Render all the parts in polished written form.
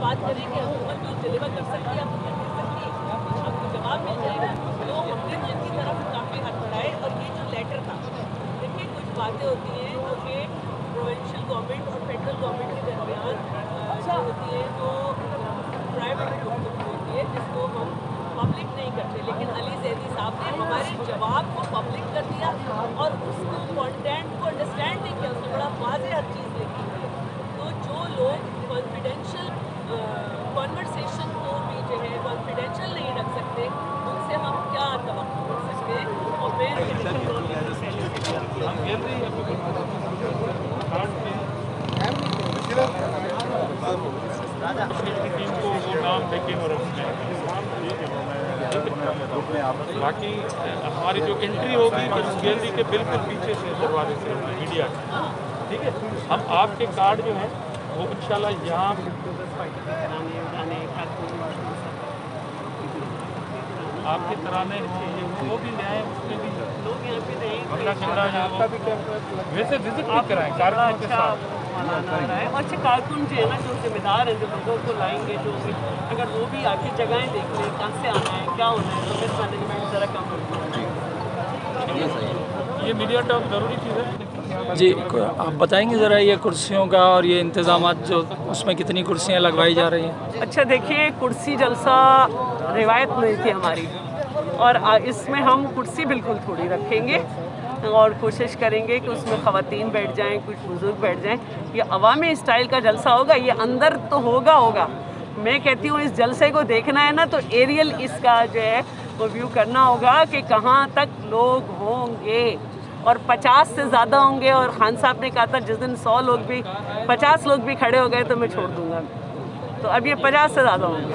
बात करें कि हुकूमत जो डिलीवर कर सकती है आपको कर सकती है, आपको जवाब मिल जाएगा। तो हमने तो इनकी तरफ काफ़ी हाथ बढ़ाए। और ये जो लेटर था, देखिए कुछ बातें होती हैं जो कि प्रोविंशियल गवर्नमेंट और फेडरल गवर्नमेंट के दरमियान जो होती है वो प्राइवेट गुफ्तगू होती है जिसको हम पब्लिक नहीं करते। लेकिन अली जैदी साहब ने हमारे जवाब को पब्लिक कर दिया और उसको कंटेंट को अंडरस्टैंड नहीं किया, उसमें बड़ा वाज़ेह हर चीज़ लिखी हुई है। तो जो लोग कॉन्फिडेंशियल कॉन्वर्सेशन को भी जो है कॉन्फिडेंशियल नहीं रख सकते, उनसे हम क्या तवक्को कर सकते हैं। और मैं टीम को वो नाम देखें और बाकी हमारी जो एंट्री होगी तो गैलरी के बिल्कुल पीछे से दरवाजे से मीडिया, ठीक है। हम आपके कार्ड जो हैं वो इंशाल्लाह यहाँ आपके तराने वो भी ले आए, उसमें भी लोग यहाँ पे वैसे विजिट भी कराएं कारकुनों के साथ मनाना रहा है। और अच्छे कारकुन जो है ना, जो जिम्मेदार हैं, जो लोगों को लाएंगे, जो अगर वो भी आके जगहें देख लें कहाँ से आना है क्या होना है, तो फिर मैनेजमेंट ज़रा कम होती है। ये मीडिया टर्म ज़रूरी चीज़ है। जी, आप बताएंगे ज़रा ये कुर्सियों का और ये इंतज़ाम जो उसमें कितनी कुर्सियाँ लगवाई जा रही हैं? अच्छा देखिए, कुर्सी जलसा रिवायत नहीं थी हमारी, और इसमें हम कुर्सी बिल्कुल थोड़ी रखेंगे और कोशिश करेंगे कि उसमें ख़वातीन बैठ जाएं, कुछ बुज़ुर्ग बैठ जाएं। ये अवामी स्टाइल का जलसा होगा, ये अंदर तो होगा। मैं कहती हूँ इस जलसे को देखना है ना, तो एरियल इसका जो है वो व्यू करना होगा कि कहाँ तक लोग होंगे, और 50 से ज़्यादा होंगे। और खान साहब ने कहा था जिस दिन 100 लोग भी 50 लोग भी खड़े हो गए तो मैं छोड़ दूँगा। तो अब ये 50 से ज़्यादा होंगे।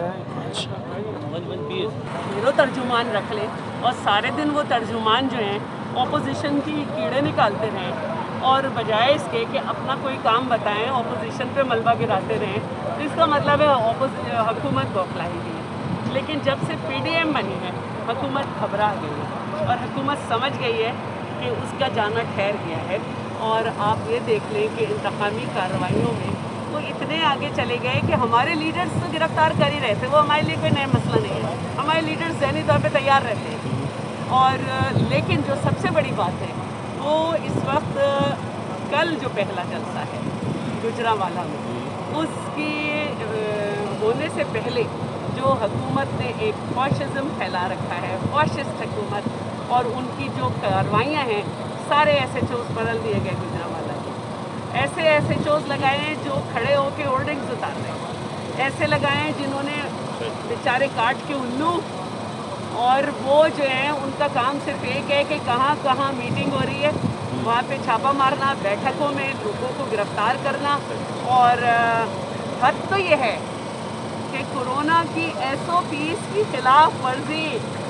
हीरो तर्जुमान रख लें और सारे दिन वो तर्जुमान जो हैं ऑपोजिशन की कीड़े निकालते रहें, और बजाय इसके कि अपना कोई काम बताएं ऑपोजिशन पे मलबा गिराते रहें, तो इसका मतलब है हुकूमत बौखलाएगी। लेकिन जब से PDM बनी है, हुकूमत घबरा गई है और हुकूमत समझ गई है कि उसका जाना ठहर गया है। और आप ये देख लें कि इंतकामी कार्रवाइयों में वो इतने आगे चले गए कि हमारे लीडर्स तो गिरफ्तार कर ही रहे थे। वो हमारे लिए कोई नया मसला नहीं है, हमारे लीडर्स ज़हनी तौर पे तैयार रहते हैं। और लेकिन जो सबसे बड़ी बात है वो इस वक्त कल जो पहला जलसा है गुजरांवाला में, उसकी होने से पहले जो हुकूमत ने एक फॉशिज़म फैला रखा है, फॉशिस्ट हुकूमत, और उनकी जो कार्रवाइयाँ हैं, सारे SHOs बदल दिए गए गुजरांवाला के। ऐसे SHOs लगाए हैं जो खड़े होकर होर्डिंग्स उतार रहे हैं, ऐसे लगाए हैं जिन्होंने बेचारे काट के उल्लू, और वो जो है उनका काम सिर्फ एक है कि कहाँ कहाँ मीटिंग हो रही है वहाँ पे छापा मारना, बैठकों में लोगों को गिरफ्तार करना। और हद तो ये है कि कोरोना की SOPs की खिलाफ वर्जी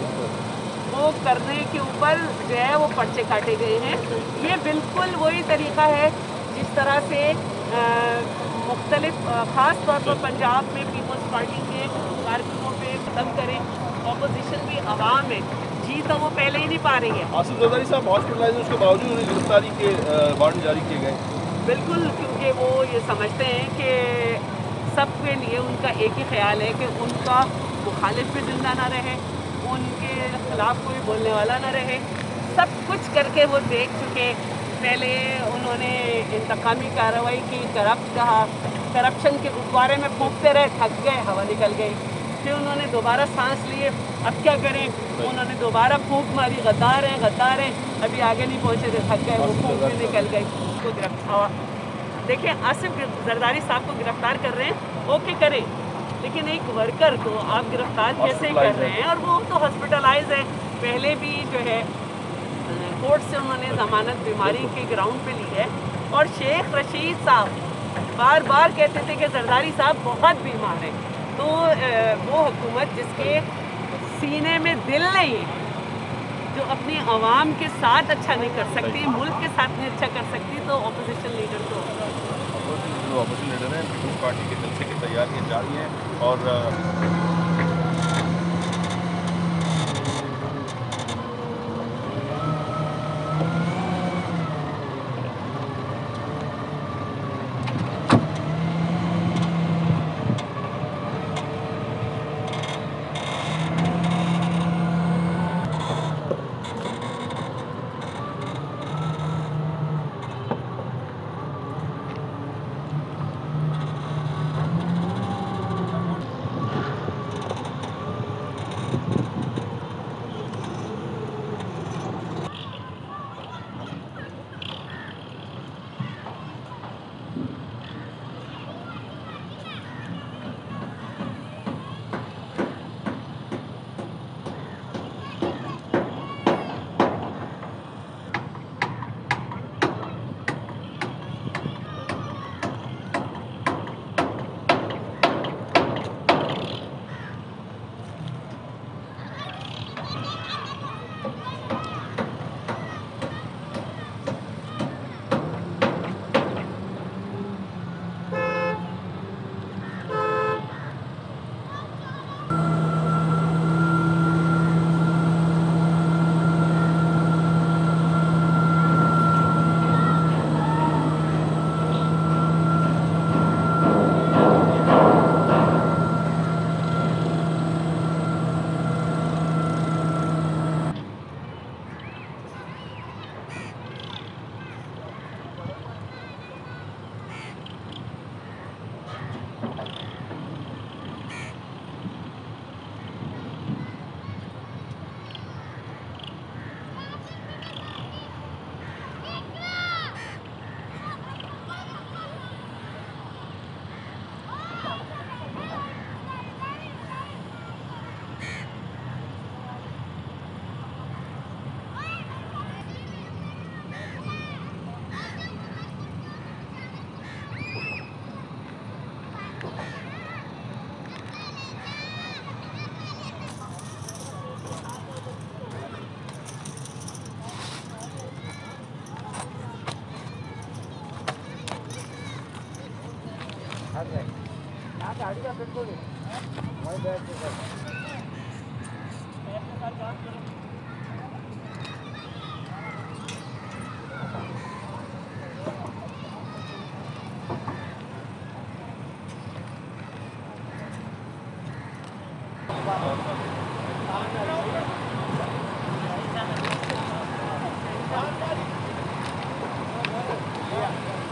वो करने के ऊपर जो है वो पर्चे काटे गए हैं। ये बिल्कुल वही तरीक़ा है जिस तरह से मुख्तलिफ ख़ास तौर पर पंजाब में पीपल्स पार्टी के कारकुनों पे ख़त्म करें। ऑपोजिशन भी आवाम है, जीत तो वो पहले ही नहीं पा रही है। आसिफ जरदारी साहब हॉस्पिटलाइज, उसके बावजूद उन्हें गिरफ्तारी के वारंट जारी किए गए। बिल्कुल, क्योंकि वो ये समझते हैं कि सबके लिए उनका एक ही ख्याल है कि उनका मुखालिफ भी जिंदा ना रहे, उनके खिलाफ कोई बोलने वाला ना रहे। सब कुछ करके वो देख चुके। पहले उन्होंने इंतकामी कार्रवाई की, करप्ट कहा, करप्शन के गुब्बारे में फूंकते रहे, थक गए, हवा निकल गई। फिर उन्होंने दोबारा सांस लिए, अब क्या करें, उन्होंने दोबारा फूंक मारी, गद्दार हैं, अभी आगे नहीं पहुँचे थे, थक गए, वो फूंक भी निकल गई। उसको गिरफ्तार, देखिए आसिफ जरदारी साहब को गिरफ्तार कर रहे हैं, ओके करें, लेकिन एक वर्कर को आप गिरफ्तार कैसे कर रहे हैं? और वो तो हॉस्पिटलाइज है, पहले भी जो है कोर्ट से उन्होंने ज़मानत बीमारी के ग्राउंड पे ली है। और शेख रशीद साहब बार बार कहते थे कि जरदारी साहब बहुत बीमार हैं। तो वो हुकूमत जिसके सीने में दिल नहीं है, जो अपनी आवाम के साथ अच्छा नहीं कर सकती, मुल्क के साथ नहीं अच्छा कर सकती, तो ऑपोजिशन लीडर तो ऑपोजिशन लीडर हैं, पीपल्स पार्टी के जलसे की तैयारियाँ जारी हैं। और Yeah.